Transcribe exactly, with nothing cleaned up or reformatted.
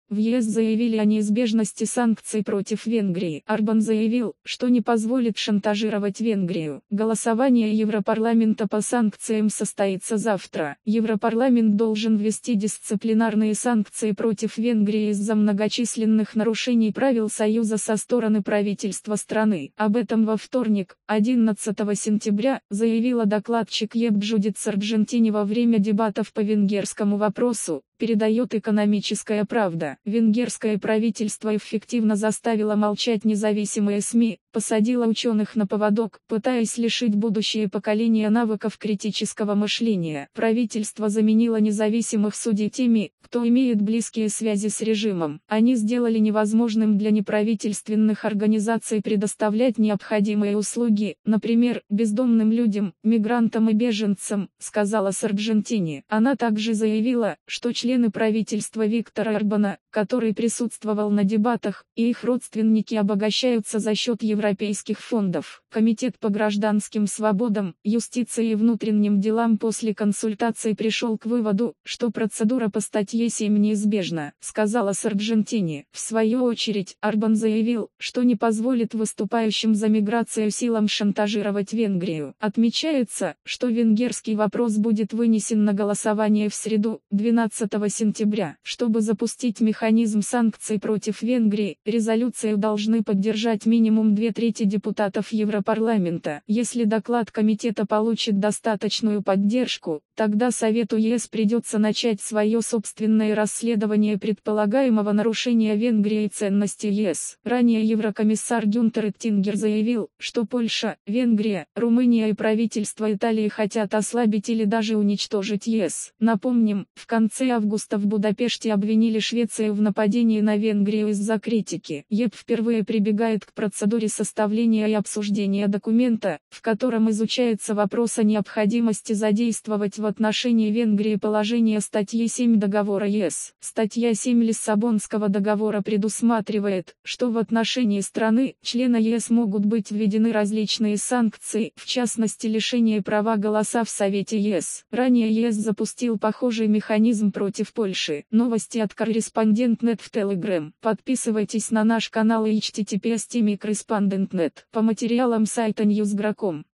В ЕС заявили о неизбежности санкций против Венгрии. Орбан заявил, что не позволит шантажировать Венгрию. Голосование Европарламента по санкциям состоится завтра. Европарламент должен ввести дисциплинарные санкции против Венгрии из-за многочисленных нарушений правил Союза со стороны правительства страны. Об этом во вторник, одиннадцатого сентября, заявила докладчик ЕП Джудит Сарджентини во время дебатов по венгерскому вопросу, передает «Экономическая правда». Венгерское правительство эффективно заставило молчать независимые СМИ, посадило ученых на поводок, пытаясь лишить будущее поколения навыков критического мышления. Правительство заменило независимых судей теми, кто имеет близкие связи с режимом. Они сделали невозможным для неправительственных организаций предоставлять необходимые услуги, например, бездомным людям, мигрантам и беженцам, сказала Сарджентини. Она также заявила, что члены правительства Виктора Орбана, который присутствовал на дебатах, и их родственники обогащаются за счет европейских фондов. Комитет по гражданским свободам, юстиции и внутренним делам после консультаций пришел к выводу, что процедура по статье семь неизбежна, сказала Сарджентини. В свою очередь, Орбан заявил, что не позволит выступающим за миграцию силам шантажировать Венгрию. Отмечается, что венгерский вопрос будет вынесен на голосование в среду, двенадцатого сентября. Чтобы запустить механизм санкций против Венгрии, резолюцию должны поддержать минимум две трети депутатов Европарламента. Если доклад комитета получит достаточную поддержку, тогда Совету ЕС придется начать свое собственное расследование предполагаемого нарушения Венгрией ценностей ЕС. Ранее еврокомиссар Гюнтер Оттингер заявил, что Польша, Венгрия, Румыния и правительство Италии хотят ослабить или даже уничтожить ЕС. Напомним, в конце августа в Будапеште обвинили Швецию в нападении на Венгрию из-за критики. ЕП впервые прибегает к процедуре составления и обсуждения документа, в котором изучается вопрос о необходимости задействовать в отношении Венгрии положение статьи семь Договора ЕС. Статья семь Лиссабонского договора предусматривает, что в отношении страны, члена ЕС могут быть введены различные санкции, в частности лишение права голоса в Совете ЕС. Ранее ЕС запустил похожий механизм против Польши. Новости от Корреспондент точка нет в Telegram. Подписывайтесь на наш канал и эйч ти ти пи эс точка корреспондент точка нет по материалам сайта ньюс точка гром.